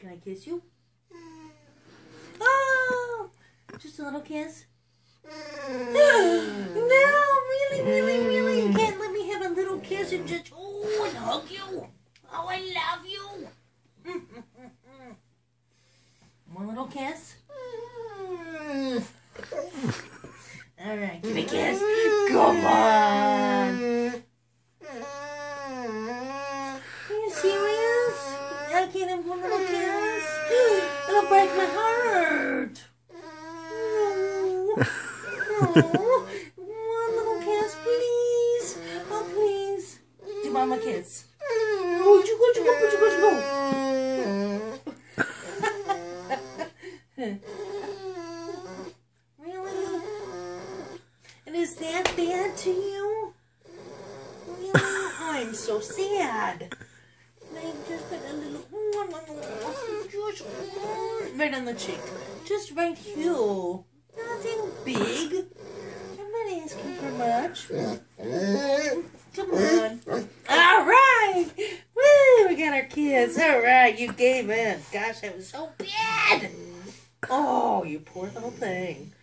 Can I kiss you? Oh! Just a little kiss? No, really. You can't let me have a little kiss and just, and hug you. Oh, I love you. One little kiss? All right, give me a kiss. Come on. Are you serious? I can't have one little kiss? It'll break my heart. Oh, one little kiss, please. Oh, please. Do Mama kiss. Where'd you go? Really? And is that bad to you? Really? I'm so sad. I just got a little, right on the cheek. Just right here. Nothing big. I'm not asking for much. Come on. All right. Woo, we got our kids. All right, you gave in. Gosh, that was so bad. Oh, you poor little thing.